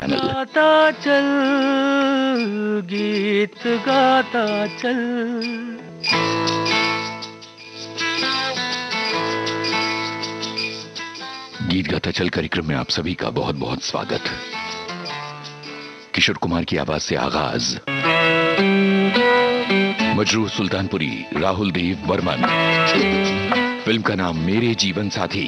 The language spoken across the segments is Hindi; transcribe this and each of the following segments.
चैनल। गाता चल, गीत गाता चल। गीत गाता चल कार्यक्रम में आप सभी का बहुत बहुत स्वागत। किशोर कुमार की आवाज से आगाज, मजरूह सुल्तानपुरी, राहुल देव बर्मन। फिल्म का नाम मेरे जीवन साथी।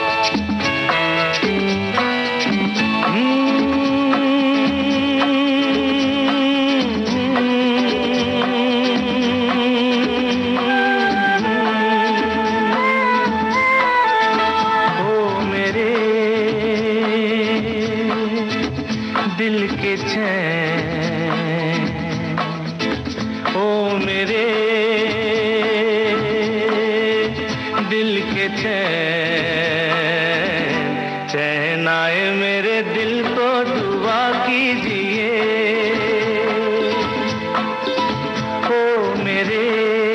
दिल के चैन, ओ मेरे दिल के चैन, चैन आए मेरे दिल को दुआ कीजिए। ओ मेरे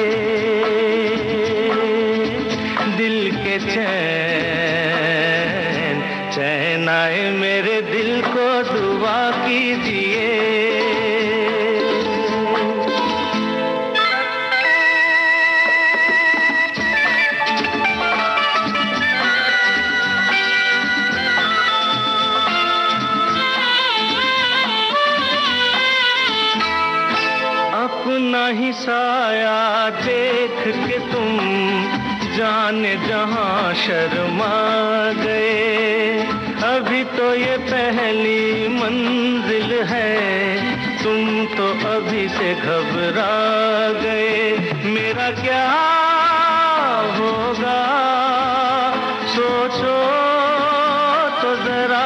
दिल के चैन, चैन आए मेरे दिल को दुआ कीजिए। अपना ही साया देख के तुम जाने जहां शर्मा गए। अभी तो ये पहली मंजिल है, तुम तो अभी से घबरा गए। मेरा क्या होगा सोचो तो जरा,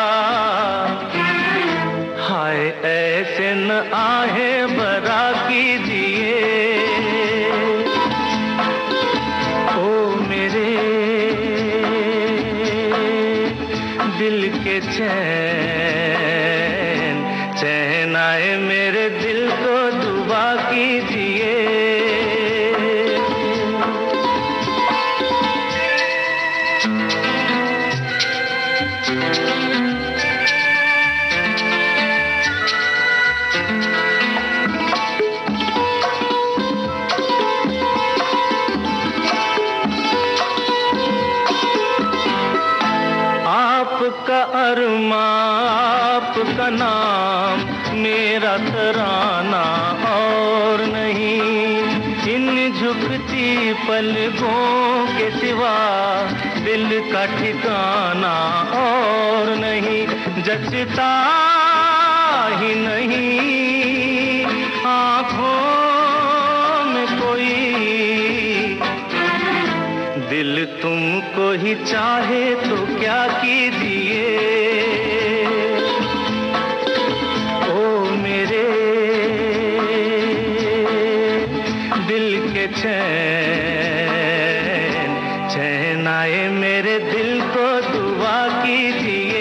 हाय ऐसे न आहे बरा कीजिए। ओ मेरे दिल के चैन, चैन आए मेरे दिल को दुआ कीजिए। आपका अरमा, आपका नाम, मेरा तराना और नहीं। इन झुकती पलकों के सिवा दिल का ठिकाना और नहीं। जचता ही नहीं आँखों में कोई, दिल तुमको ही चाहे तो क्या कीजिए। ओ मेरे दिल के चैन, चैन आए मेरे दिल को दुआ कीजिए।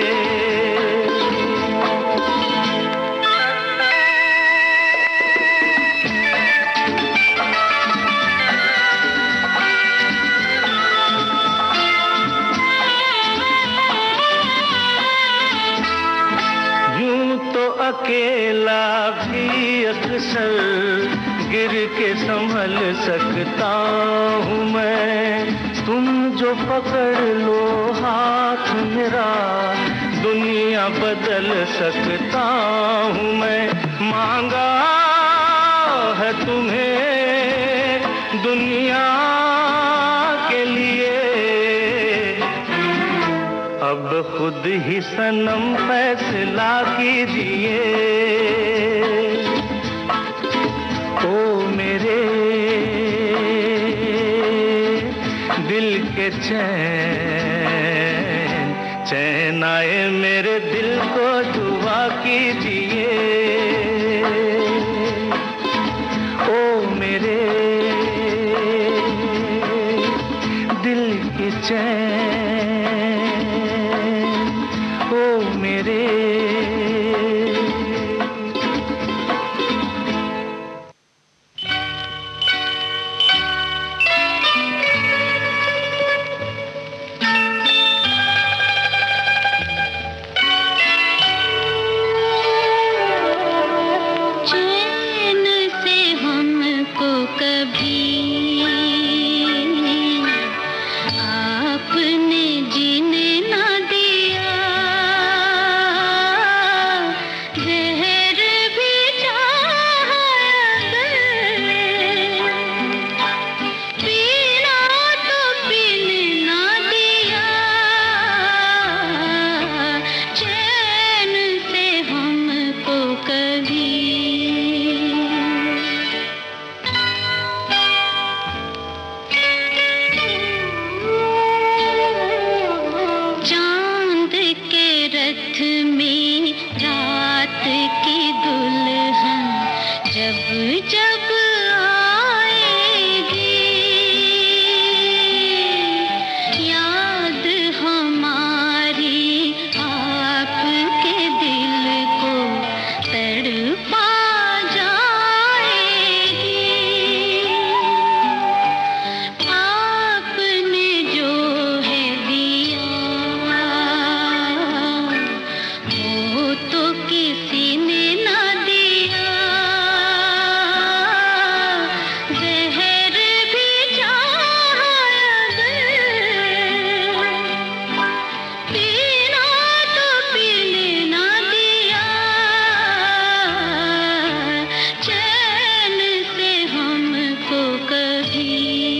अकेला भी अक्सर गिर के संभल सकता हूँ मैं। तुम जो पकड़ लो हाथ मेरा, दुनिया बदल सकता हूँ मैं। मांगा है तुम्हें दुनिया के लिए, अब खुद ही सनम फैसला कीजिए। ओ मेरे दिल के चैन, चैन आए मेरे दिल को दुआ कीजिए। ओ मेरे दिल के चैन, ओ मेरे जब आएगी याद हमारी आपके दिल को तड़पा जाएगी। आपने जो है दिया वो तो किसी ने ना दिया। जहर भी चाहा अगर पीना तो पीने ना दिया। चैन से हमको कभी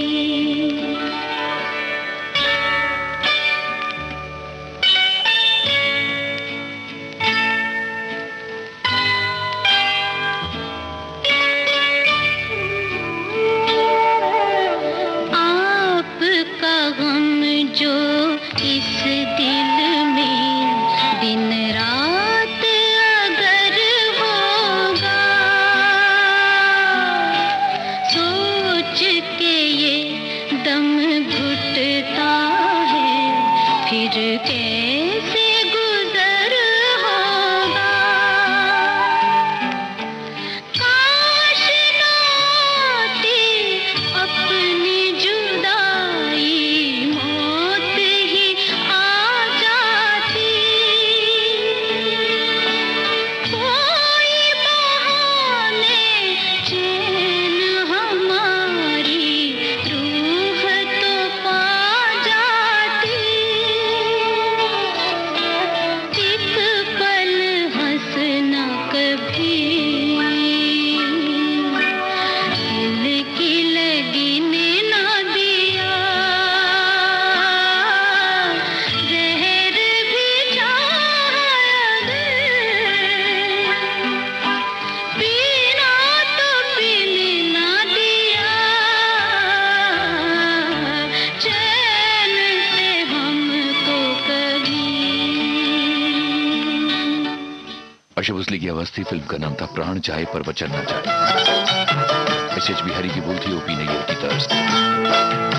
आपका गम जो इस दिल में दिन रात अगर होगा, सोच के ये दम घुटता है फिर कैसे गुजर होगा। काश ना आती अपनी जुदाई, मौत ही आ जाती। कोई बहाने चैन हमारी रूह तो पा जाती। एक पल हंसना कभी दिल की लगने ना दिया। जहर भी चाहा अगर पीना तो पीने ना दिया। चैन से हमको कभी आशा भोसले की आवाज थी। फिल्म का नाम था प्राण जाए पर वचन न जाए। एस.एच. बिहारी की बोल थी, ओपी नैयर की तर्ज।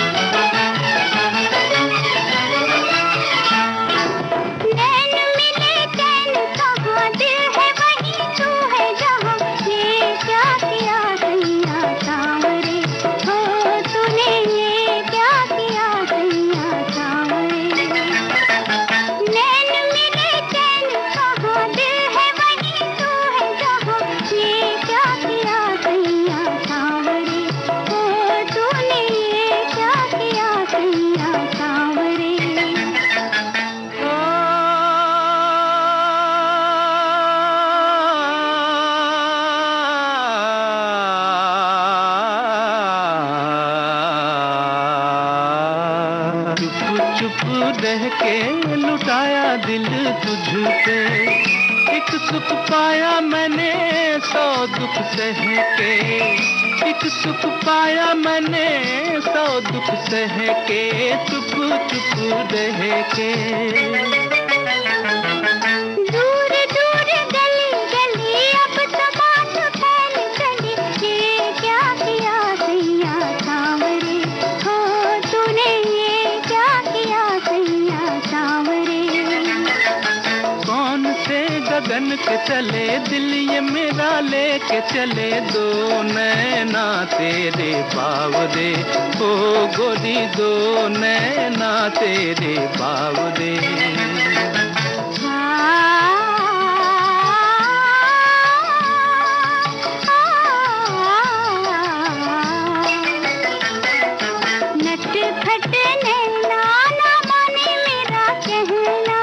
नैन मिले चैन कहाँ, दिल है वही तू है जहाँ। ये क्या किया सैया सांवरे, हो तूने ये क्या किया सैया सांवरे। नैन मिले चैन कहाँ, दिल है वही तू है जहाँ। ये क्या किया सैया सांवरे, हो तूने ये क्या किया सैया सांवरे। चुप चुप रह के लुटाया दिल तुझ पे, एक सुख पाया मैंने 100 दुख सह के। एक सुख पाया मैंने 100 दुख सह के, चुप चुप रह के। दूर दूर गली गली अब तो बात फैल चली। ये क्या किया सैया सांवरे, हो तूने ये क्या किया सैया सांवरे। कौन से गगन के चले दिल ये मेरा लेके चले, दो नैना तेरे बावरे, ओ गोरी दो नैना तेरे बावरे। नटखट नैना ना माने मेरा कहना।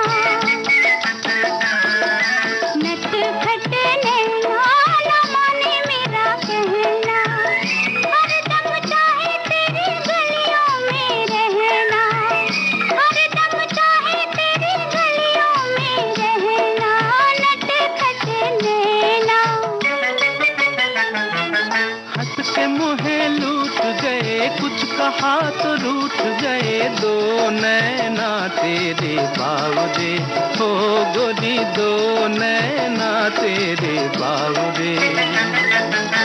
नटखट नैना ना माने मेरा कहना। हरदम चाहे तेरी गलियों में रहना। हरदम चाहे तेरी गलियों में रहना। नटखट नैना हंस के मुहे लूट गए, कुछ कहा तो रूठ गए, दो नैना तेरे बावरे, हो गोरी दो नैना तेरे बावरे।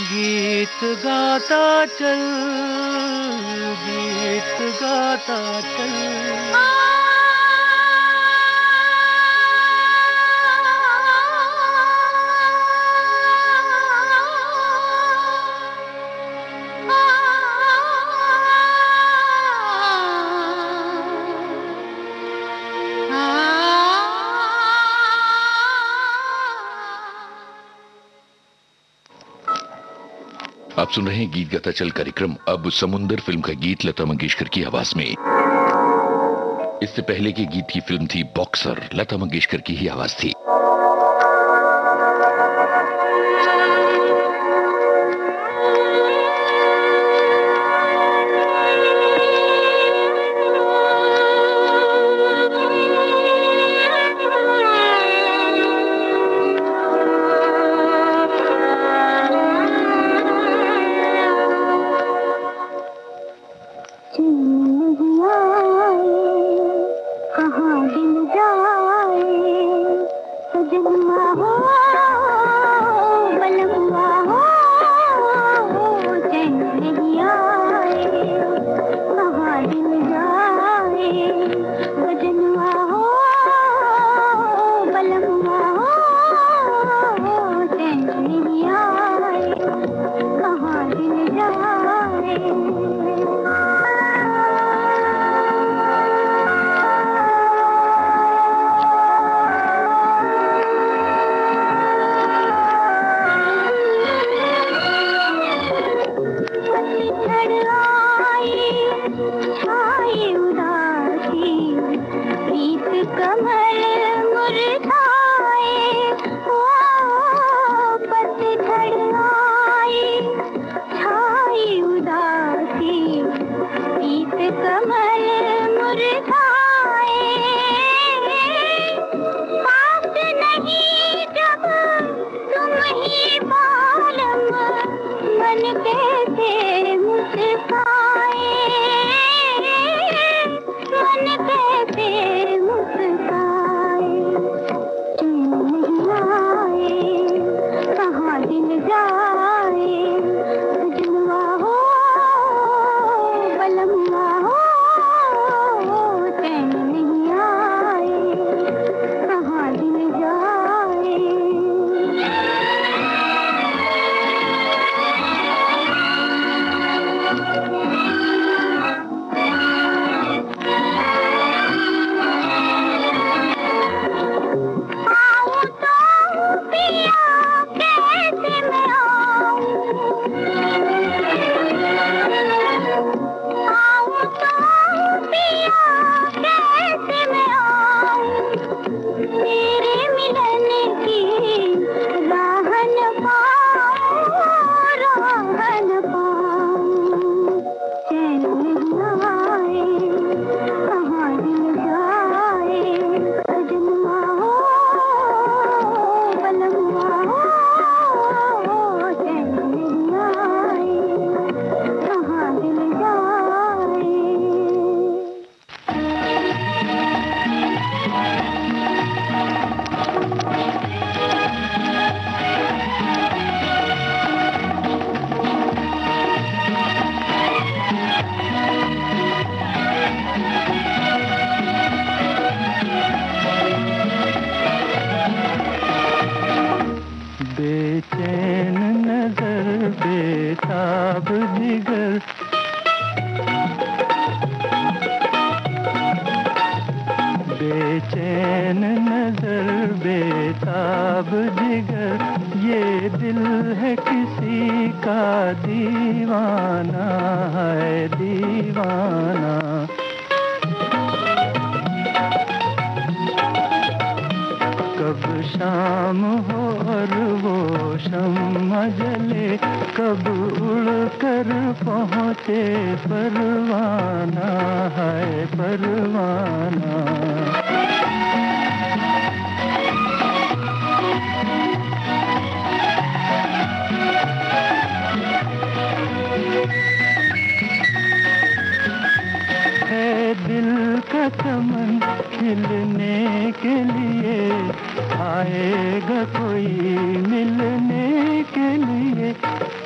गीत गाता चल, गीत गाता चल। आप सुन रहे हैं गीत गाता चल कार्यक्रम। अब समुंदर फिल्म का गीत लता मंगेशकर की आवाज में। इससे पहले के गीत की फिल्म थी बॉक्सर, लता मंगेशकर की ही आवाज थी।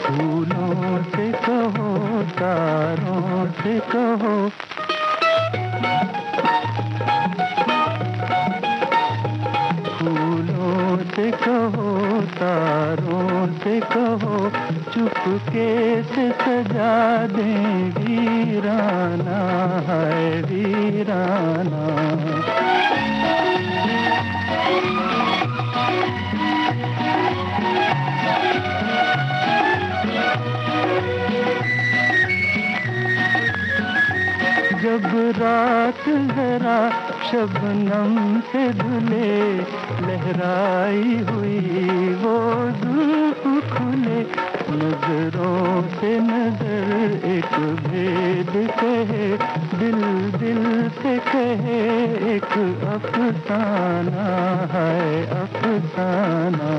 फूलों से कहो, तारों से कहो, फूलों से कहो, तारों से कहो, चुपके से सजा दें वीराना है वीराना। जब रात जरा शबनम से धुले, लहराई हुई वो जुल्फ खुले, नजरों से नजर एक भेद कहे, दिल दिल से कहे एक अफसाना है अफसाना।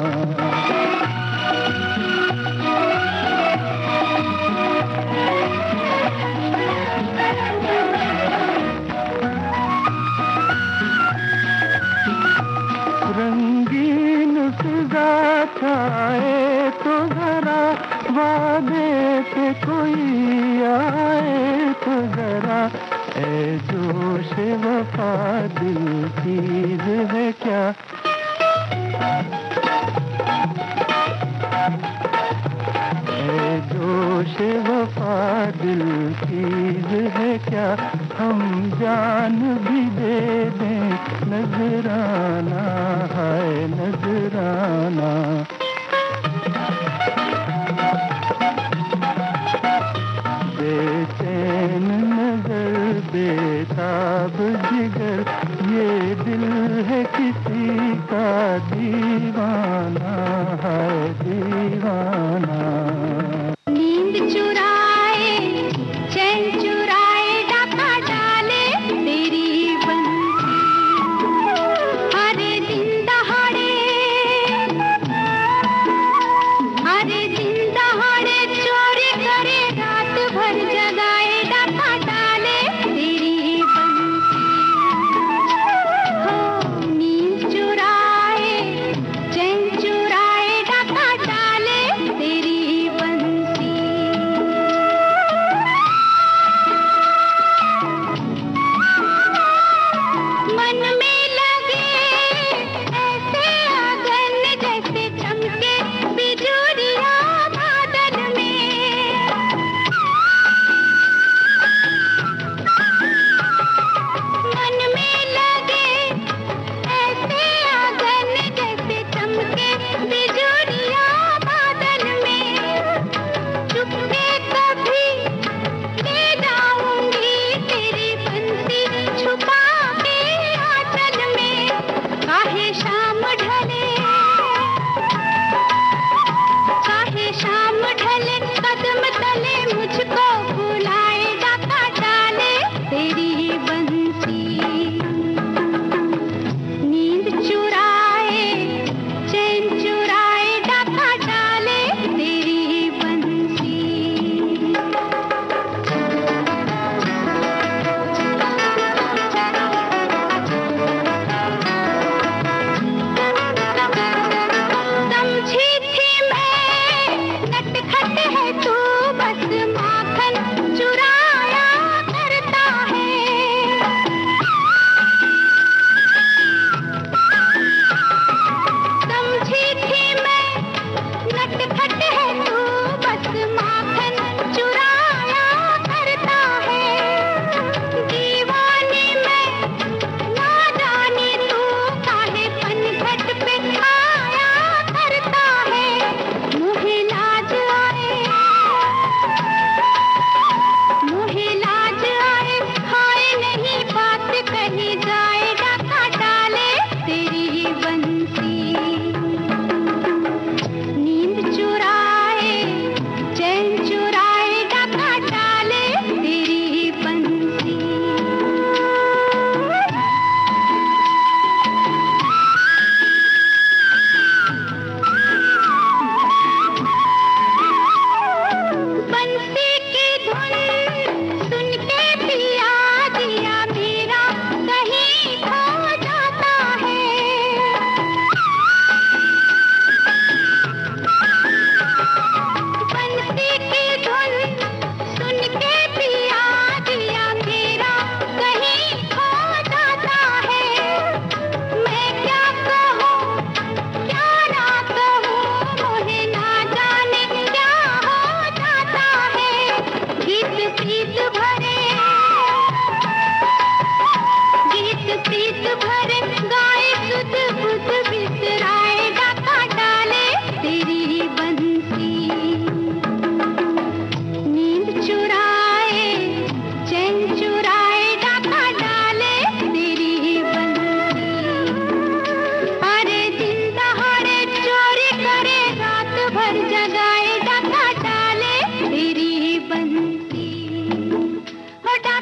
रंगीन फिजा छाए तो जरा, वादे पे कोई आए तो जरा, ऐ जोश वफा दिल चीज है क्या, ऐ जोश वफा दिल चीज है क्या, हम जान भी दे दें नजराना है नजराना। बेचैन नजर बेताब जिगर, ये दिल है किसी का दीवाना है दीवाना। नींद चुराए चैन चुराए, डाका डाले तेरी बंसी, हर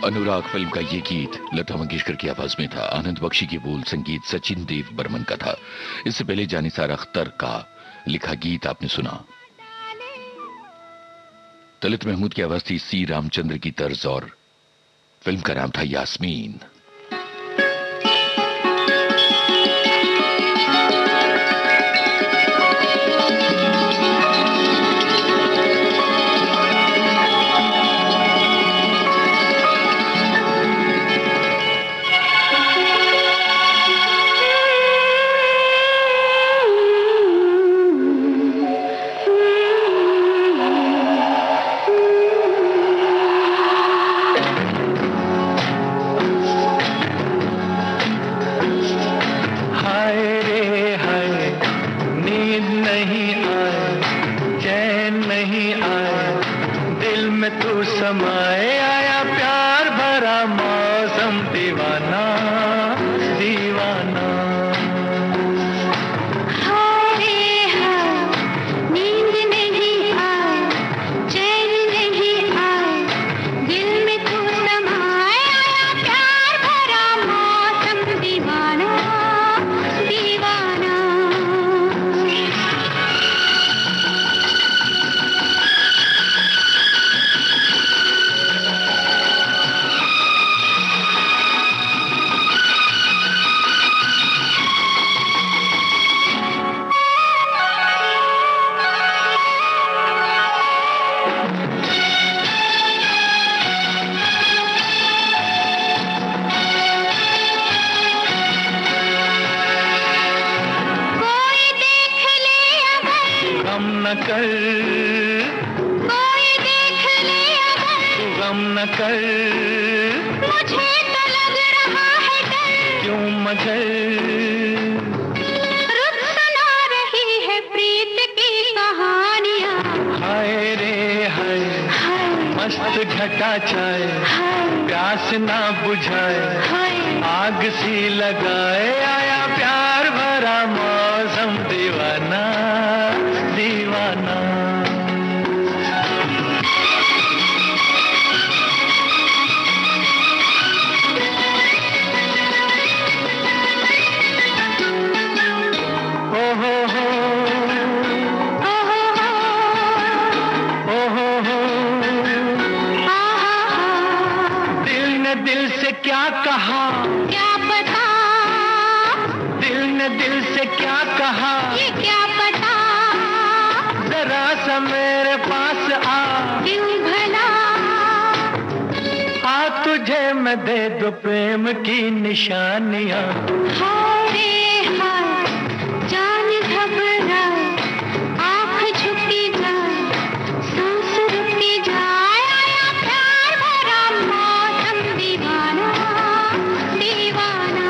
अनुराग फिल्म का ये गीत लता मंगेशकर की आवाज में था। आनंद बख्शी की बोल, संगीत सचिन देव बर्मन का था। इससे पहले जानिसार अख्तर का लिखा गीत आपने सुना। ललित महमूद की आवाज थी सी रामचंद्र की तर्ज और फिल्म का नाम था यास्मीन। घटा छाए प्यास ना बुझाए आग सी लगाए आया प्यार भरा मौसम दीवाना दीवाना। क्या कहा क्या पता, दिल ने दिल से क्या कहा ये क्या पता, जरा सा मेरे पास आ क्यों भला, आ तुझे मैं दे दो प्रेम की निशानियां। हाय रे हाय जान घबराए आँख झुकी जाए सांस रुकी जाए आया प्यार भरा मौसम दीवाना दीवाना।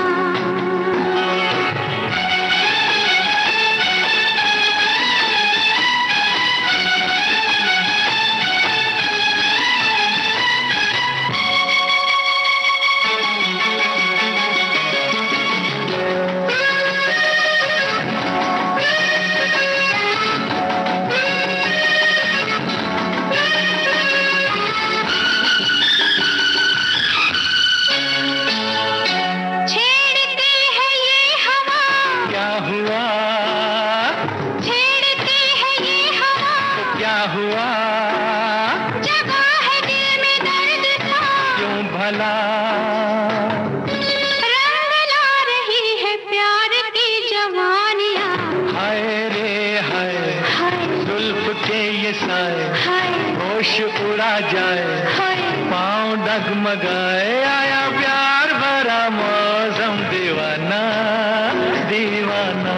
होश उड़ा जाए पाँव डगमगाए आया प्यार भरा मौसम दीवाना दीवाना।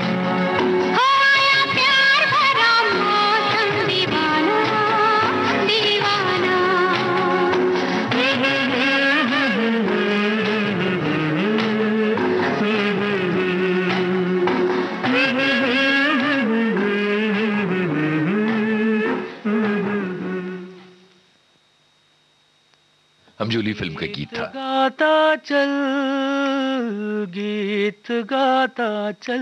आया प्यार भरा मौसम दीवाना दीवाना। हमजोली फिल्म का गीत था। गाता चल गीत गाता चल।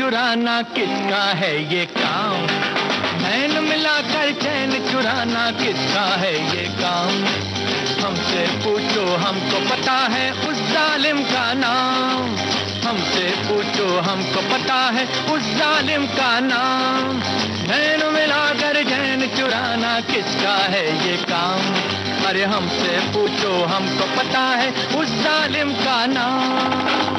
चुराना किसका है ये काम, नैन मिलाकर चैन चुराना किसका है ये काम। हमसे पूछो हमको पता है उस जालिम का नाम, हमसे पूछो हमको पता है उस जालिम का नाम। नैन मिलाकर चैन चुराना किसका है ये काम, अरे हमसे पूछो हमको पता है उस जालिम का नाम।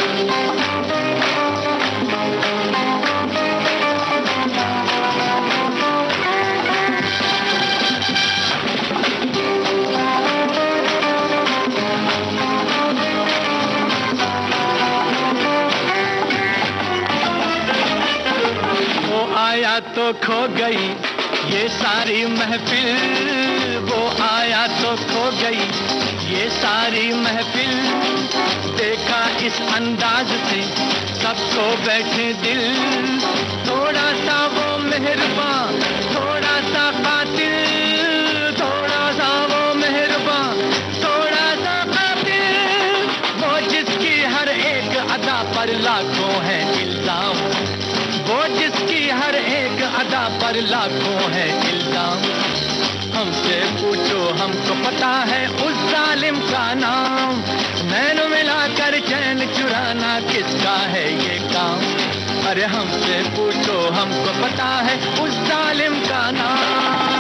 आया तो खो गई ये सारी महफिल, वो आया तो खो गई ये सारी महफिल। देखा इस अंदाज से सबको बैठे दिल, थोड़ा सा वो मेहरबान थोड़ा सा कातिल, थोड़ा सा वो मेहरबान थोड़ा सा कातिल। वो जिसकी हर एक अदा पर लाखों है इल्जाम, वो जिसकी हर एक अदा पर लाखों है इल्जाम। हमसे पूछो हमको पता है उस जालिम का नाम, नैन मिलाकर चैन चुराना किसका है ये काम। अरे हमसे पूछो हमको पता है उस जालिम का नाम।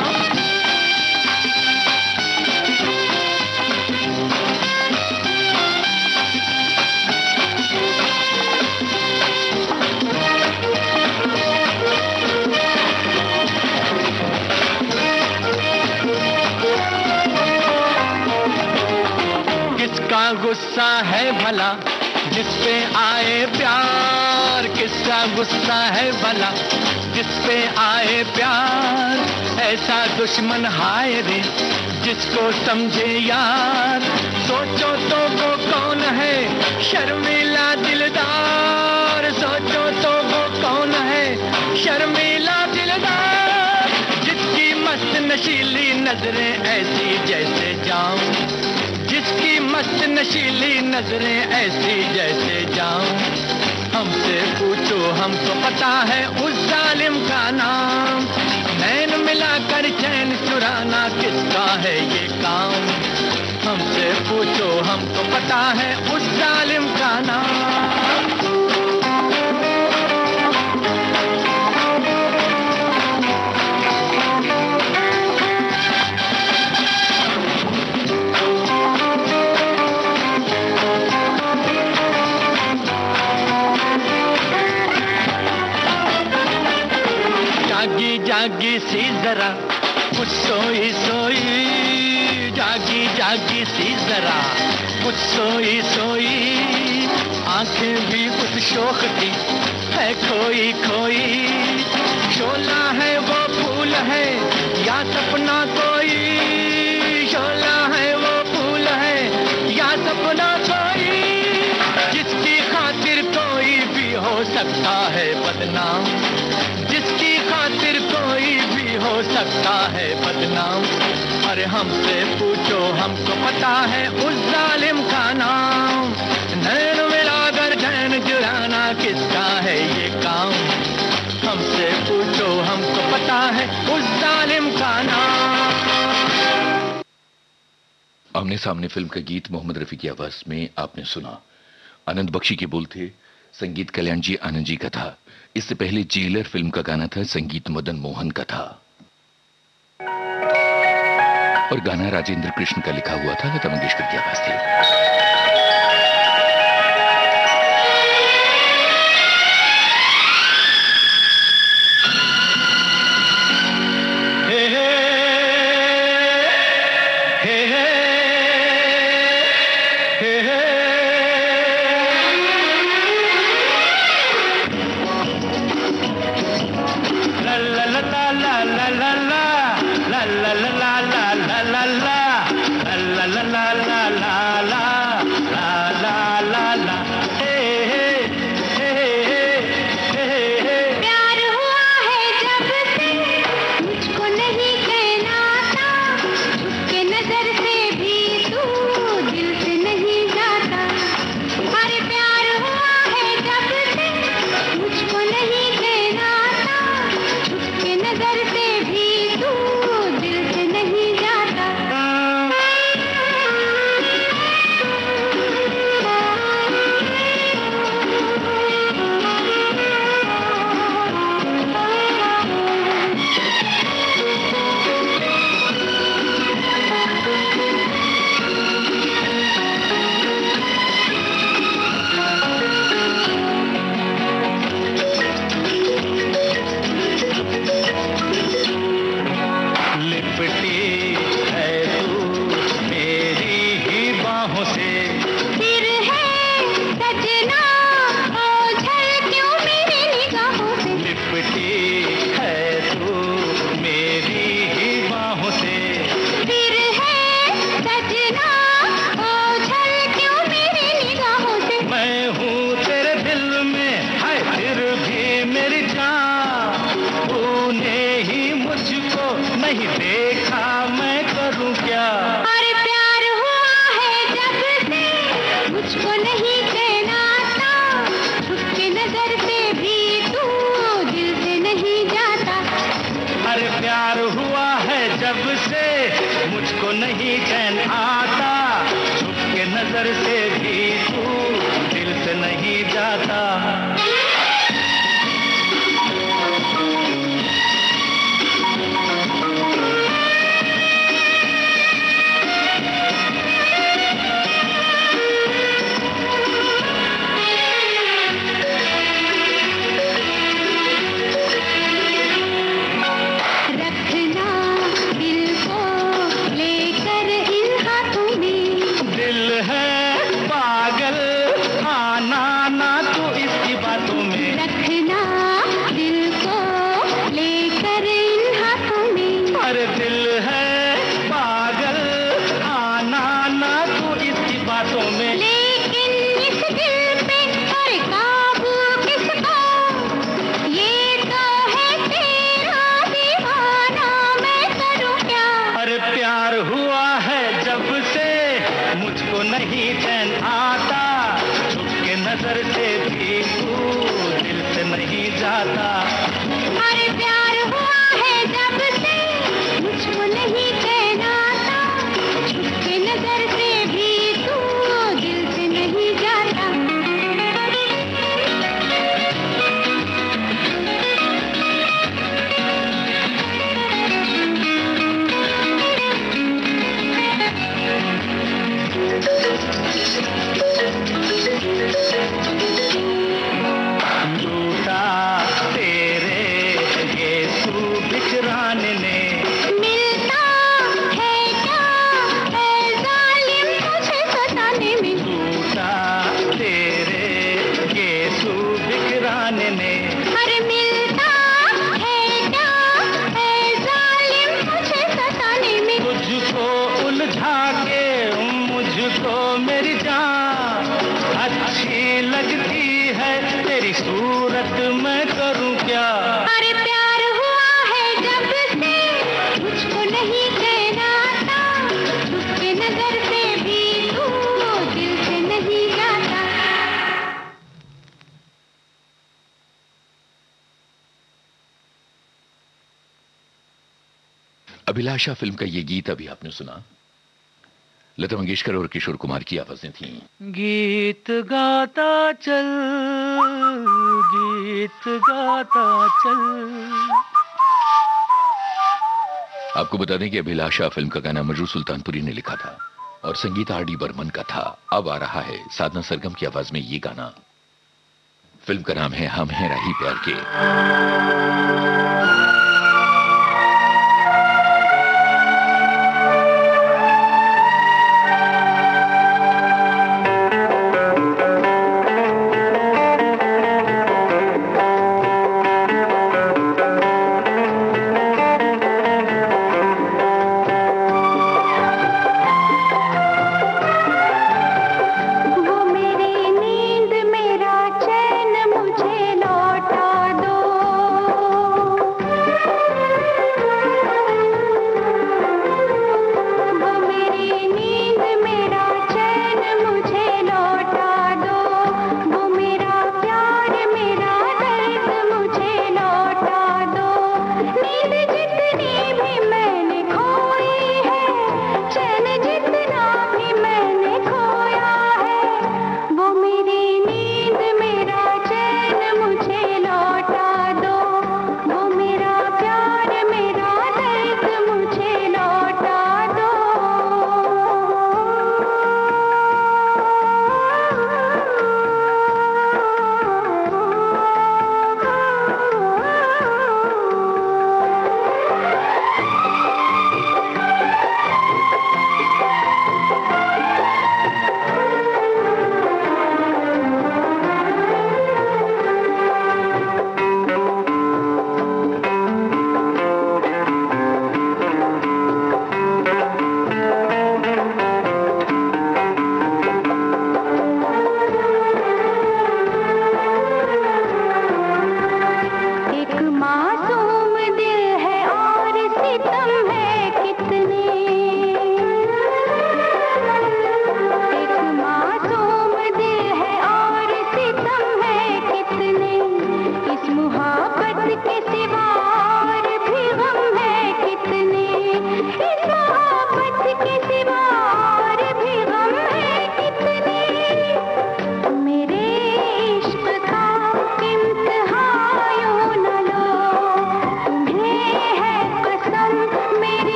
किसका गुस्सा है भला जिस पे आए प्यार, किसका गुस्सा है भला जिस पे आए प्यार। ऐसा दुश्मन हाय रे जिसको समझे यार, सोचो तो वो कौन है शर्मीला दिलदार, सोचो तो वो कौन है शर्मीला दिलदार। जिसकी मस्त नशीली नजरें ऐसी जैसे जाऊं, जिसकी मस्त नशीली नजरें ऐसी जैसे जाऊं। हमसे पूछो हमको पता है उस जालिम का नाम, नैन मिलाकर चैन चुराना किसका है ये काम। हमसे पूछो हमको पता है उस जालिम का नाम। जागी जागी सी जरा कुछ सोई सोई, जागी जागी सी जरा कुछ सोई सोई। आंखें भी उस शोख की है खोई खोई, शोला है वो फूल है या सपना कोई, शोला है वो फूल है या सपना कोई। जिसकी खातिर कोई भी हो सकता है बदनाम, जिसकी खातिर कोई भी हो सकता है बदनाम। अरे हमसे पूछो हमको पता है उस जालिम का नाम, नैन मिलाकर चैन चुराना किसका है ये काम। हमसे पूछो हमको पता है उस जालिम का नाम। आमने सामने फिल्म का गीत मोहम्मद रफी की आवाज में आपने सुना। आनंद बख्शी के बोल थे, संगीत कल्याण जी आनंद जी का था। इससे पहले जेलर फिल्म का गाना था, संगीत मदन मोहन का था और गाना राजेंद्र कृष्ण का लिखा हुआ था, लता मंगेशकर की आवाज थी। मुझको बाहों से। फिर है सजना ओझल क्यों मेरी निगाहों से। लिपटी है तू मेरी ही बाहों से। फिर है सजना ओझल क्यों मेरी निगाहों से। मैं हूँ तेरे दिल में है फिर भी मेरी जान, तूने ही मुझको नहीं देखा मैं करूँ क्या। और प्यार हुआ है जब से मुझको नहीं चैन आता, छुप के नजर से भी तू दिल से नहीं जाता। अरे प्यार हुआ है जब से मुझको नहीं चैन आता, छुप के नजर से भी तू दिल से नहीं जाता। रखना दिल को लेकर इन हाथों में। दिल है पागल आना ना तू इसकी बातों में। रखना दिल को लेकर इन हाथों में। अरे दिल है पागल आना ना तू इसकी बातों में। लेकिन इस दिल पे और काबू किसका, ये तो है तेरा दीवाना, मैं करूँ क्या। अरे प्यार हुआ है जब से मुझको नहीं चैन आता, छुप के नजर से भी तू दिल से नहीं जाता। अरे प्यार हुआ है जब से मुझको नहीं चैन आता, छुप के नजर से भी तू दिल से नहीं जाता। लूटा तेरे यीशु बिचराने ने। मिलता है क्या है जालिम मुझे सताने में। लूटा तेरे यीशु बिचराने ने। अरे मिलता है क्या है जालिम मुझे सताने में। तुझको उलझा के मुझको मेरी जान अच्छी लगती है तेरी सूरत, मैं करूं क्या। अरे प्यार हुआ है जब से मुझको नहीं चैन आता, छुप के नजर से भी तू दिल से नहीं जाता। अभिलाषा फिल्म का ये गीत अभी आपने सुना, लता मंगेशकर और किशोर कुमार की आवाजें थीं। गीत गाता चल, गीत गाता चल। आपको बता दें कि अभिलाषा फिल्म का गाना मजरू सुल्तानपुरी ने लिखा था और संगीत आर डी बर्मन का था। अब आ रहा है साधना सरगम की आवाज में ये गाना। फिल्म का नाम है हम हैं राही प्यार के। वो मेरी नींद मेरा चैन मुझे लौटा दो।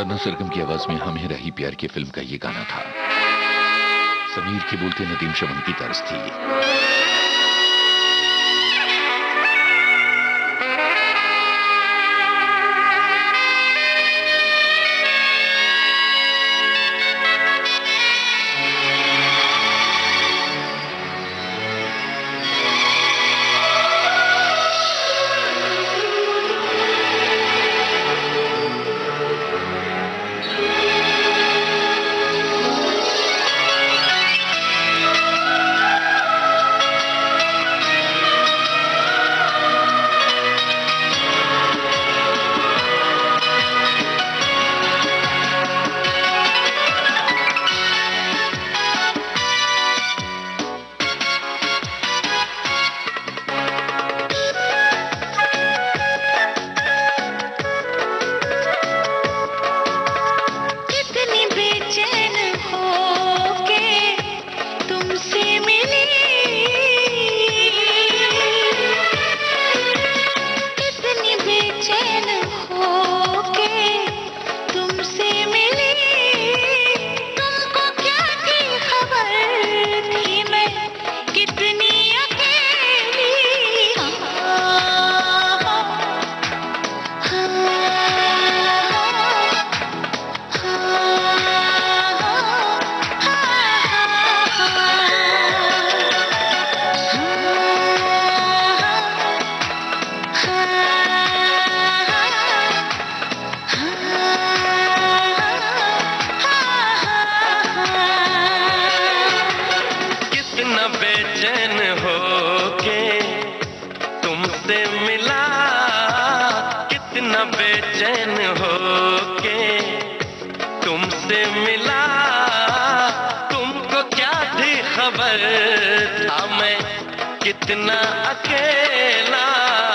सरना सरगम की आवाज में हमें रही प्यार की फिल्म का ये गाना था। समीर के बोलते नदीम शमन की तर्ज थी। कितना अकेला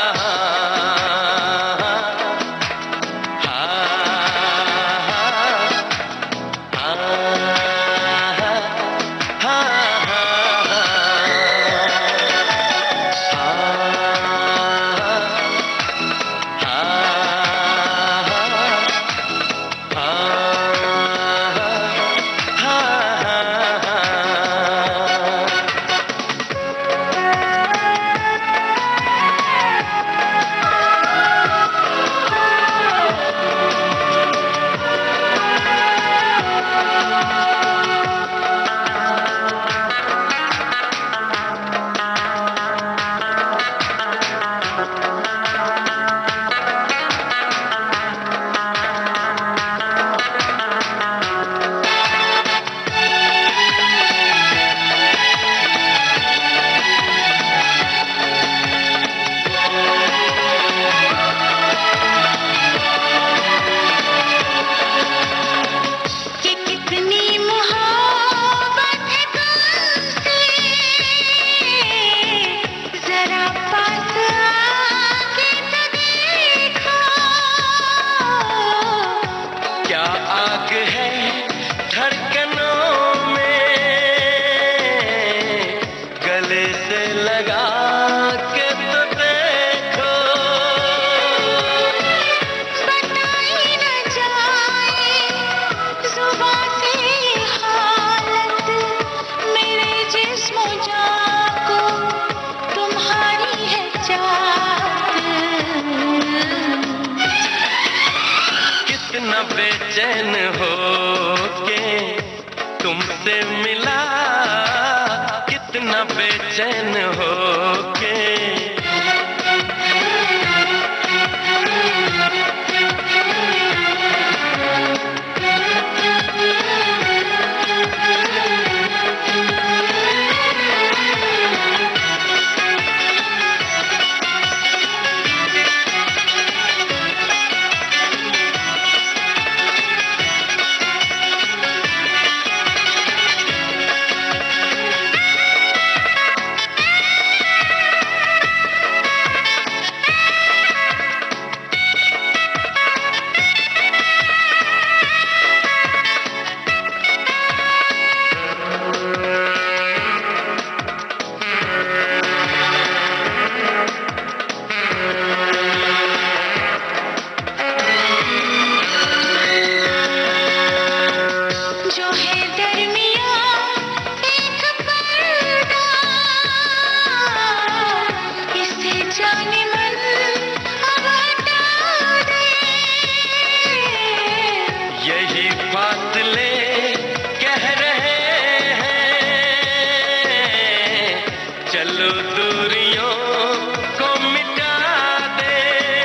बेचैन हो के तुमसे मिला, कितना बेचैन हो के। जो है दरमिया एक पर्दा, इसे जाने मन अब हटा दे। यही फासले कह रहे हैं, चलो दूरियों को मिटा दे।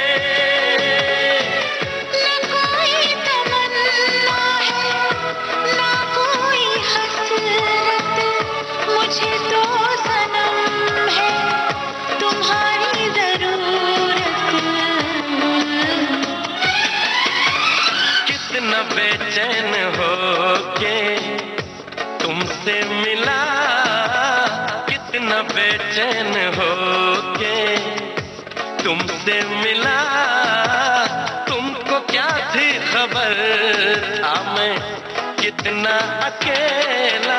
न कोई तमन्ना है, न कोई हसरत, मुझे तो सनम है तुम्हारी जरूरत। कितना बेचैन होके तुमसे मिला, कितना बेचैन होके तुमसे मिला। तुमको क्या थी खबर था मैं कितना अकेला।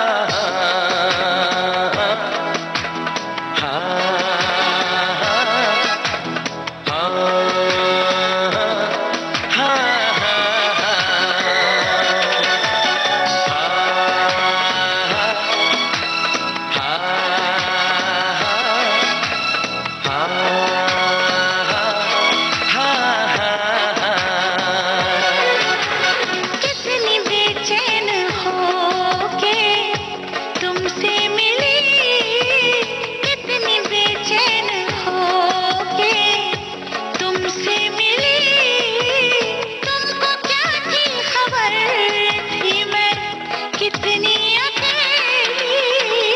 कितनी बेचैन होके तुमसे मिली, कितनी बेचैन होके तुमसे मिली। तुमको क्या थी खबर थी मैं कितनी अकेली।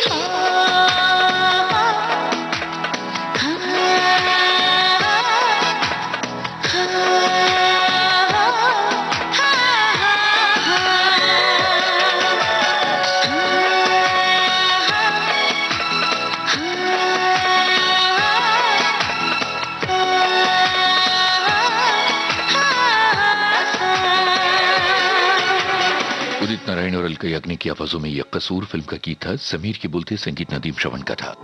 उदित नारायण और अलका याग्निक की आवाजों में यह कसूर फिल्म का गीत था। समीर के बोलते संगीत नदीम श्रवण का था।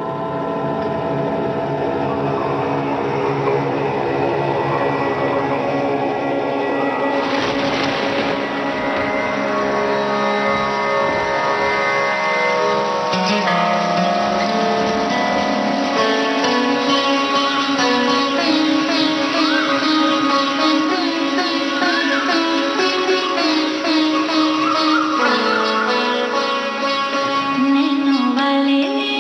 नैनों वाले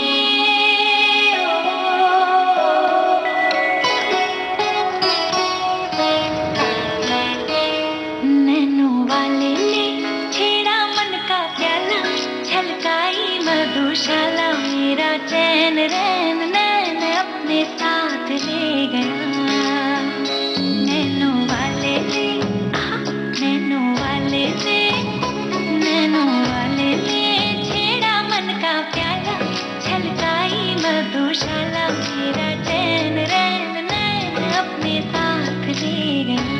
नैनों वाले ने छेड़ा मन का प्याला, छलकाई मधुशाला। मेरा चैन रैन नैन अपने साथ ले गया। नैनों वाले ने, नैनों वाले ने, नैनों वाले ने छेड़ा मन का प्याला, छलकाई मधुशाला। मेरा चैन रैन नैन अपने साथ ले गया।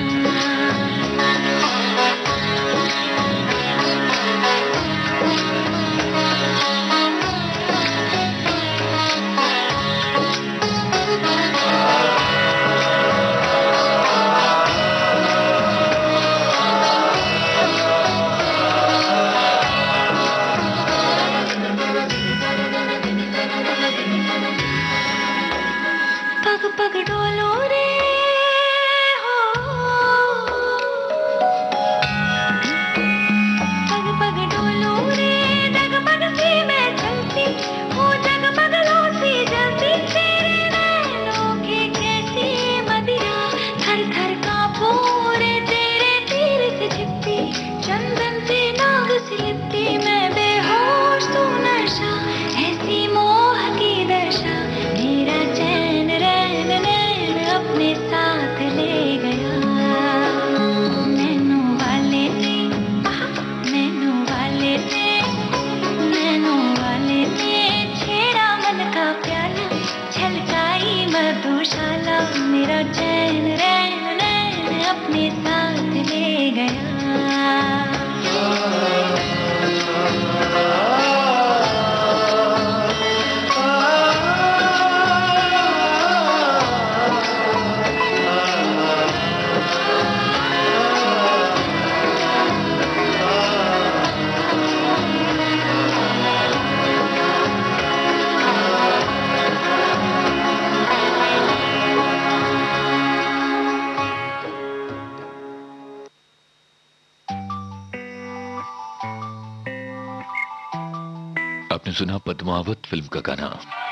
सुना पद्मावत फिल्म का गाना।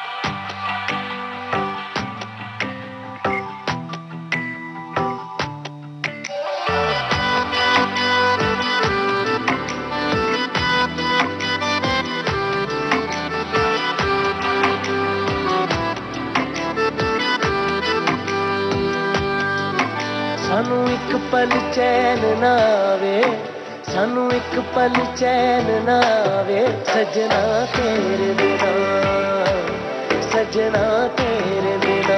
सानू एक पल चैन ना आवे, सानू एक पल चैन ना आवे, सजना तेरे बिना, सजना तेरे बिना।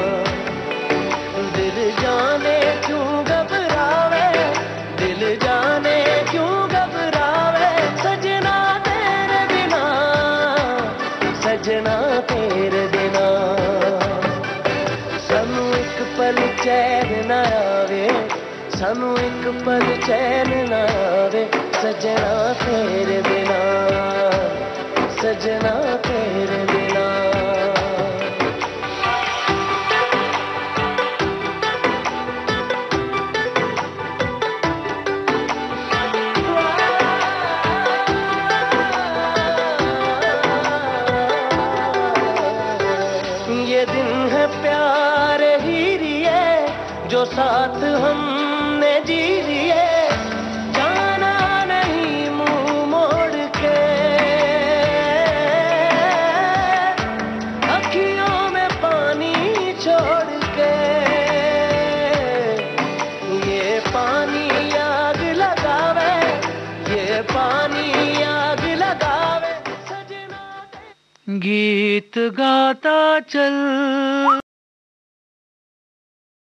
दिल जाने क्यों घबरावे, दिल जाने क्यों घबरावे, सजना तेरे बिना, सजना तेरे बिना। सानू एक पल चैन ना आवे, सानू एक पल चैन ना आवे, सजना तेरे बिना, सजना तेरे बिना। ये दिन है प्यार ही रिए, जो साथ हमने जी लिए, जाना नहीं मुंह मोड़ के, अखियों में पानी छोड़ के। ये पानी आग लगावे, ये पानी आग लगावे, सजना। गीत गाता चल